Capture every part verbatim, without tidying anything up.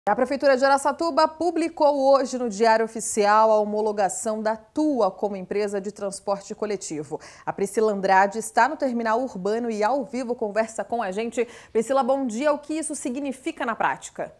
A Prefeitura de Araçatuba publicou hoje no Diário Oficial a homologação da TUA como empresa de transporte coletivo. A Priscila Andrade está no terminal urbano e ao vivo conversa com a gente. Priscila, bom dia. O que isso significa na prática?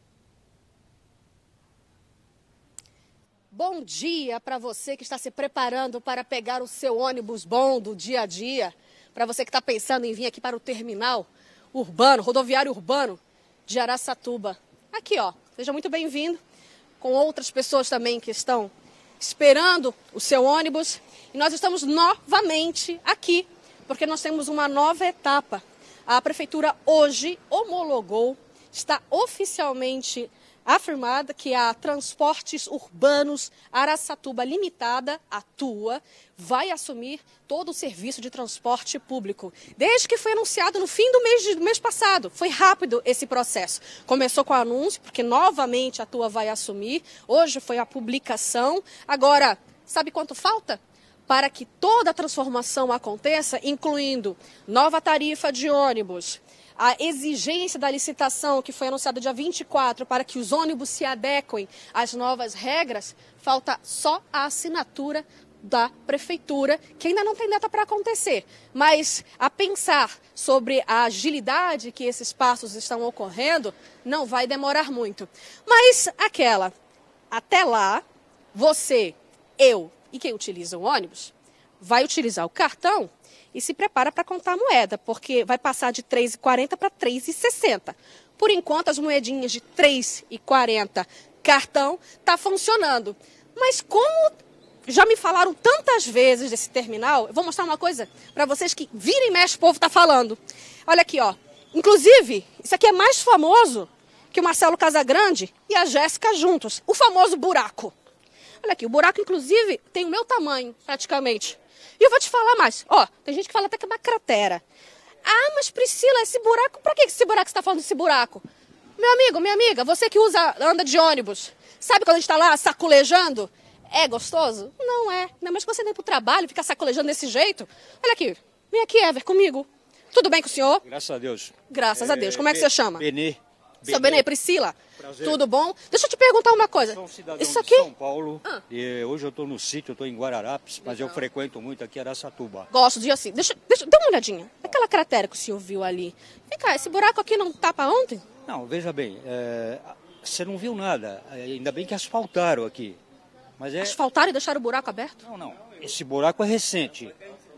Bom dia para você que está se preparando para pegar o seu ônibus bom do dia a dia. Para você que está pensando em vir aqui para o terminal urbano, rodoviário urbano de Araçatuba. Aqui, ó, seja muito bem-vindo, com outras pessoas também que estão esperando o seu ônibus. E nós estamos novamente aqui, porque nós temos uma nova etapa. A Prefeitura hoje homologou, está oficialmente afirmada que a Transportes Urbanos Araçatuba Limitada, a TUA, vai assumir todo o serviço de transporte público. Desde que foi anunciado no fim do mês, do mês passado. Foi rápido esse processo. Começou com o anúncio, porque novamente a TUA vai assumir. Hoje foi a publicação. Agora, sabe quanto falta? Para que toda a transformação aconteça, incluindo nova tarifa de ônibus, a exigência da licitação que foi anunciada dia vinte e quatro para que os ônibus se adequem às novas regras, falta só a assinatura da Prefeitura, que ainda não tem data para acontecer. Mas a pensar sobre a agilidade que esses passos estão ocorrendo, não vai demorar muito. Mas aquela, até lá, você, eu e quem utiliza o ônibus, vai utilizar o cartão e se prepara para contar a moeda, porque vai passar de três reais e quarenta centavos para três reais e sessenta centavos. Por enquanto, as moedinhas de três reais e quarenta centavos cartão está funcionando. Mas como já me falaram tantas vezes desse terminal, eu vou mostrar uma coisa para vocês que vira e mexe o povo está falando. Olha aqui, ó. Inclusive, isso aqui é mais famoso que o Marcelo Casagrande e a Jéssica juntos. O famoso buraco. Olha aqui, o buraco, inclusive, tem o meu tamanho, praticamente. E eu vou te falar mais. Ó, tem gente que fala até que é uma cratera. Ah, mas Priscila, esse buraco, pra que esse buraco você tá falando desse buraco? Meu amigo, minha amiga, você que usa, anda de ônibus, sabe quando a gente tá lá sacolejando? É gostoso? Não é. Não, mas você vem pro trabalho e fica sacolejando desse jeito? Olha aqui, vem aqui, Ever, comigo. Tudo bem com o senhor? Graças a Deus. Graças é, a Deus. Como é que você chama? Benê. Seu Benê, Priscila, prazer. Tudo bom? Deixa eu te perguntar uma coisa. Eu sou um cidadão Isso aqui? de São Paulo, ah. e hoje eu estou no sítio, eu estou em Guararapes, mas Legal. eu frequento muito aqui Araçatuba. Gosto de assim. Deixa, deixa, dá uma olhadinha. Aquela cratera que o senhor viu ali. Vem cá, esse buraco aqui não tapa ontem? Não, veja bem, é, você não viu nada, ainda bem que asfaltaram aqui. Mas é... Asfaltaram e deixaram o buraco aberto? Não, não, esse buraco é recente.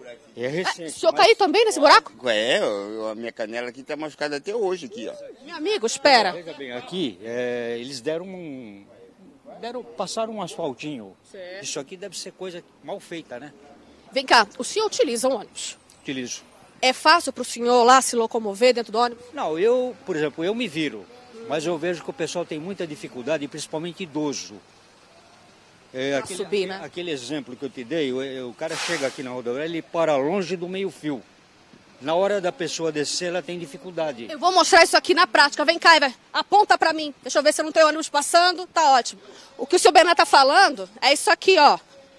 É recente. É, o senhor mas... caiu também nesse buraco? É, eu- a minha canela aqui está machucada até hoje aqui, ó. Meu amigo, espera. Veja bem, aqui é, eles deram um... Deram, passaram um asfaltinho. Certo. Isso aqui deve ser coisa mal feita, né? Vem cá, o senhor utiliza um ônibus. Utilizo. É fácil para o senhor lá se locomover dentro do ônibus? Não, eu, por exemplo, eu me viro, mas eu vejo que o pessoal tem muita dificuldade, principalmente idoso. É, aquele, subir, né? aquele exemplo que eu te dei, o, o cara chega aqui na rodoviária, ele para longe do meio-fio. Na hora da pessoa descer, ela tem dificuldade. Eu vou mostrar isso aqui na prática. Vem cá, Ever. Aponta para mim. Deixa eu ver se não tem ônibus passando. Tá ótimo. O que o senhor Bené tá falando é isso aqui, ó.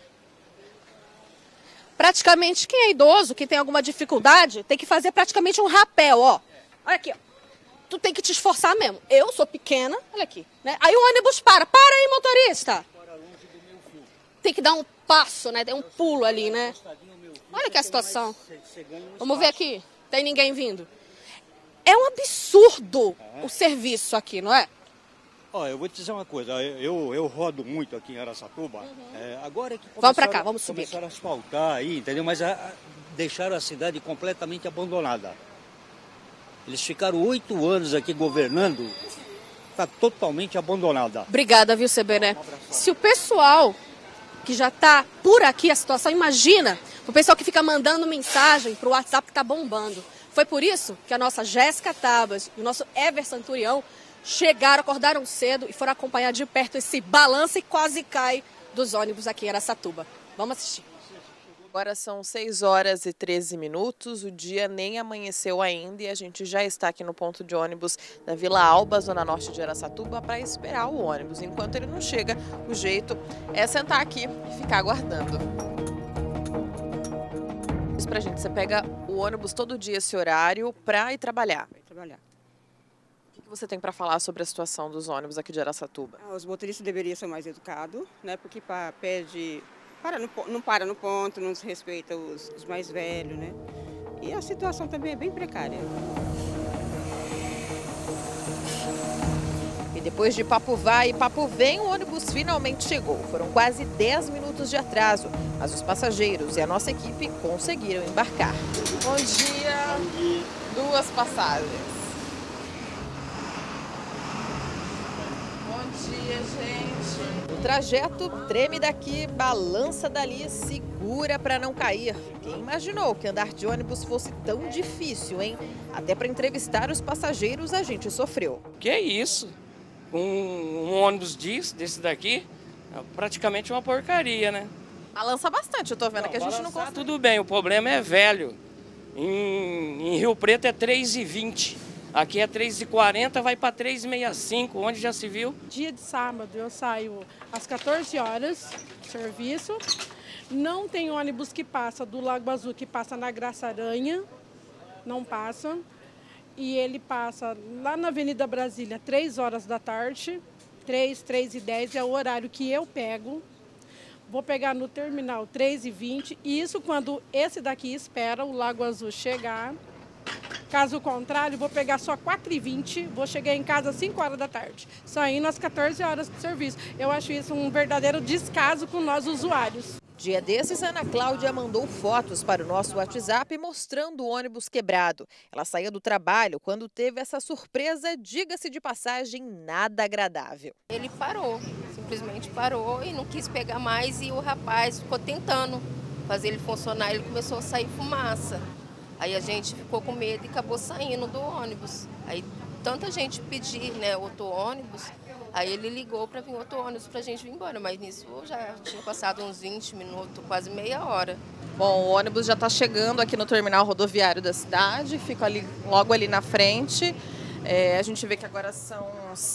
Praticamente, quem é idoso, quem tem alguma dificuldade, tem que fazer praticamente um rapel, ó. Olha aqui, ó. Tu tem que te esforçar mesmo. Eu sou pequena, olha aqui, né? Aí o ônibus para. Para aí, motorista. Tem que dar um passo, né? Tem um pulo ali, né? Olha que a situação. Vamos ver aqui. Tem ninguém vindo. É um absurdo o serviço aqui, não é? Ó, eu vou te dizer uma coisa, eu, eu rodo muito aqui em Araçatuba. Uhum. É, agora é que vamos pra cá, vamos subir. Começaram a asfaltar aí, entendeu? Mas a, a, deixaram a cidade completamente abandonada. Eles ficaram oito anos aqui governando, está totalmente abandonada. Obrigada, viu, C B, né? Se o pessoal que já está por aqui a situação, imagina o pessoal que fica mandando mensagem para o WhatsApp que está bombando. Foi por isso que a nossa Jéssica Tabas e o nosso Ever Santurião chegaram, acordaram cedo e foram acompanhar de perto esse balança e quase cai dos ônibus aqui em Araçatuba. Vamos assistir. Agora são seis horas e treze minutos, o dia nem amanheceu ainda e a gente já está aqui no ponto de ônibus da Vila Alba, zona norte de Araçatuba, para esperar o ônibus. Enquanto ele não chega, o jeito é sentar aqui e ficar aguardando. Isso pra gente, você pega o ônibus todo dia, esse horário, para ir trabalhar. Vai trabalhar. O que você tem para falar sobre a situação dos ônibus aqui de Araçatuba? Os motoristas deveriam ser mais educados, né? Porque pa, pede, para no, não para no ponto, não se respeita os, os mais velhos, né? E a situação também é bem precária. E depois de Papo Vai e Papo Vem, o ônibus finalmente chegou. Foram quase dez minutos de atraso, mas os passageiros e a nossa equipe conseguiram embarcar. Bom dia. Bom dia. Duas passagens. Bom dia, gente. O trajeto treme daqui, balança dali, segura para não cair. Quem imaginou que andar de ônibus fosse tão difícil, hein? Até para entrevistar os passageiros a gente sofreu. Que isso? Um, um ônibus disso, desse daqui, é praticamente uma porcaria, né? Balança bastante, eu tô vendo não, que a gente não balançar, consegue. Tudo bem, o problema é velho. Em, em Rio Preto é três e vinte. Aqui é três e quarenta, vai para três e sessenta e cinco, onde já se viu? Dia de sábado eu saio às quatorze horas, serviço. Não tem ônibus que passa do Lago Azul, que passa na Graça Aranha, não passa. E ele passa lá na Avenida Brasília, três horas da tarde, três, três e dez é o horário que eu pego. Vou pegar no terminal três e vinte, e isso quando esse daqui espera o Lago Azul chegar. Caso contrário, vou pegar só quatro e vinte, vou chegar em casa às cinco horas da tarde, saindo às quatorze horas do serviço. Eu acho isso um verdadeiro descaso com nós usuários. Dia desses, Ana Cláudia mandou fotos para o nosso WhatsApp mostrando o ônibus quebrado. Ela saía do trabalho quando teve essa surpresa, diga-se de passagem, nada agradável. Ele parou, simplesmente parou e não quis pegar mais e o rapaz ficou tentando fazer ele funcionar, ele começou a sair fumaça. Aí a gente ficou com medo e acabou saindo do ônibus. Aí tanta gente pedir, né, outro ônibus, aí ele ligou para vir outro ônibus para a gente vir embora, mas nisso já tinha passado uns vinte minutos, quase meia hora. Bom, o ônibus já está chegando aqui no terminal rodoviário da cidade, fica ali, logo ali na frente. É, a gente vê que agora são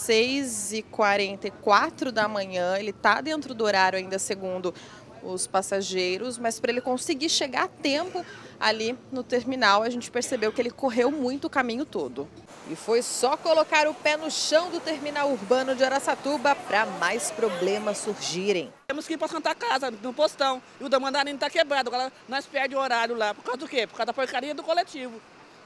seis e quarenta e quatro da manhã, ele está dentro do horário ainda segundo os passageiros, mas para ele conseguir chegar a tempo ali no terminal, a gente percebeu que ele correu muito o caminho todo. E foi só colocar o pé no chão do terminal urbano de Araçatuba para mais problemas surgirem. Temos que ir para Santa Casa, no postão, e o da Mandarina está quebrado, agora nós perdemos o horário lá. Por causa do quê? Por causa da porcaria do coletivo.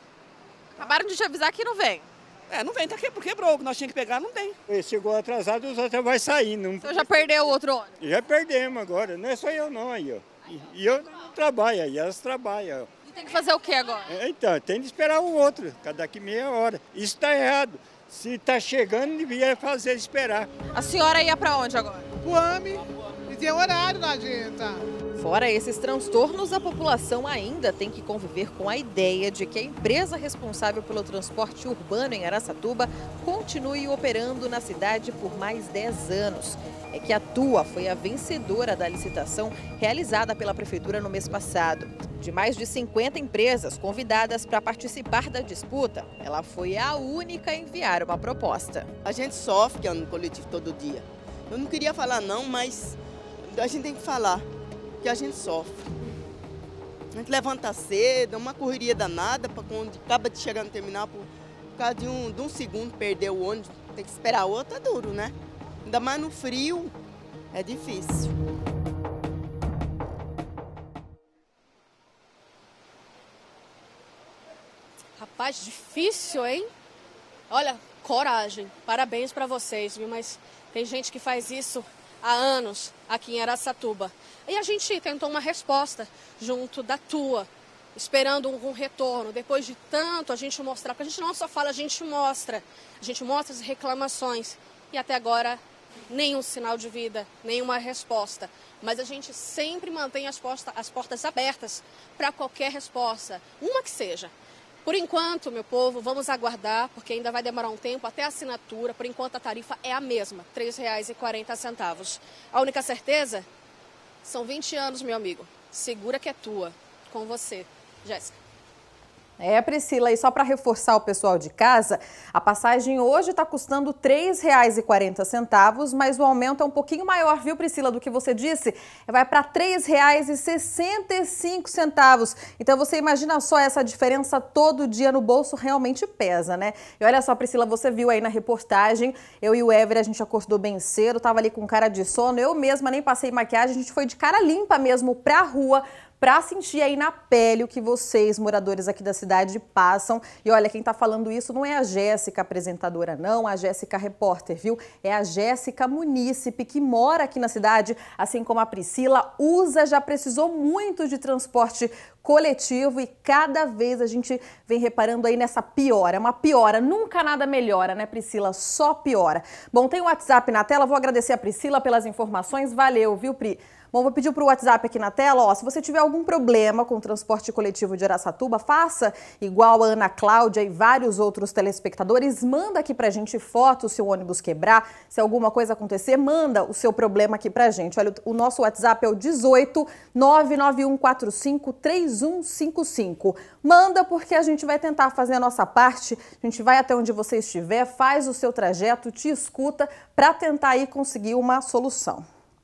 Acabaram de te avisar que não vem. É, não vem, tá que, quebrou, o que nós tínhamos que pegar não tem. Ele chegou atrasado, os outros vai sair. Não... Você já perdeu o outro ônibus? Já perdemos agora, não é só eu não aí, ó. E, e eu trabalho aí, elas trabalham, ó. E tem que fazer o que agora? É, então, tem que esperar o outro, cada daqui meia hora. Isso está errado. Se está chegando, devia fazer esperar. A senhora ia para onde agora? O A M e tem horário lá de tá? Fora esses transtornos, a população ainda tem que conviver com a ideia de que a empresa responsável pelo transporte urbano em Araçatuba continue operando na cidade por mais dez anos. É que a Tua foi a vencedora da licitação realizada pela Prefeitura no mês passado. De mais de cinquenta empresas convidadas para participar da disputa, ela foi a única a enviar uma proposta. A gente sofre que anda no coletivo todo dia. Eu não queria falar não, mas a gente tem que falar. Que a gente sofre. A gente levanta cedo, é uma correria danada, para quando acaba de chegar no terminal, por causa de um, de um segundo perder o ônibus, tem que esperar outro, é duro, né? Ainda mais no frio, é difícil. Rapaz, difícil, hein? Olha, coragem, parabéns para vocês, viu? Mas tem gente que faz isso há anos aqui em Araçatuba. E a gente tentou uma resposta junto da Tua, esperando um, um retorno. Depois de tanto a gente mostrar, porque a gente não só fala, a gente mostra. A gente mostra as reclamações. E até agora, nenhum sinal de vida, nenhuma resposta. Mas a gente sempre mantém as, posta, as portas abertas para qualquer resposta, uma que seja. Por enquanto, meu povo, vamos aguardar, porque ainda vai demorar um tempo até a assinatura. Por enquanto, a tarifa é a mesma, três reais e quarenta centavos. A única certeza? São vinte anos, meu amigo. Segura que é tua. Com você, Jéssica. É, Priscila, e só para reforçar o pessoal de casa, a passagem hoje está custando três reais e quarenta centavos, mas o aumento é um pouquinho maior, viu, Priscila, do que você disse? Vai para três reais e sessenta e cinco centavos. Então você imagina só, essa diferença todo dia no bolso realmente pesa, né? E olha só, Priscila, você viu aí na reportagem, eu e o Éver, a gente acordou bem cedo, tava ali com cara de sono, eu mesma nem passei maquiagem, a gente foi de cara limpa mesmo pra rua, para sentir aí na pele o que vocês, moradores aqui da cidade, passam. E olha, quem tá falando isso não é a Jéssica, apresentadora, não, a Jéssica, repórter, viu? É a Jéssica, munícipe, que mora aqui na cidade, assim como a Priscila, usa, já precisou muito de transporte coletivo e cada vez a gente vem reparando aí nessa piora, é uma piora, nunca nada melhora, né, Priscila? Só piora. Bom, tem o WhatsApp na tela, vou agradecer a Priscila pelas informações, valeu, viu, Pri? Bom, vou pedir para o WhatsApp aqui na tela, ó, se você tiver algum problema com o transporte coletivo de Araçatuba, faça igual a Ana Cláudia e vários outros telespectadores, manda aqui pra gente foto se o ônibus quebrar, se alguma coisa acontecer, manda o seu problema aqui pra gente. Olha, o nosso WhatsApp é o dezoito, nove nove um quatro cinco, três um cinco cinco. Manda porque a gente vai tentar fazer a nossa parte, a gente vai até onde você estiver, faz o seu trajeto, te escuta para tentar aí conseguir uma solução.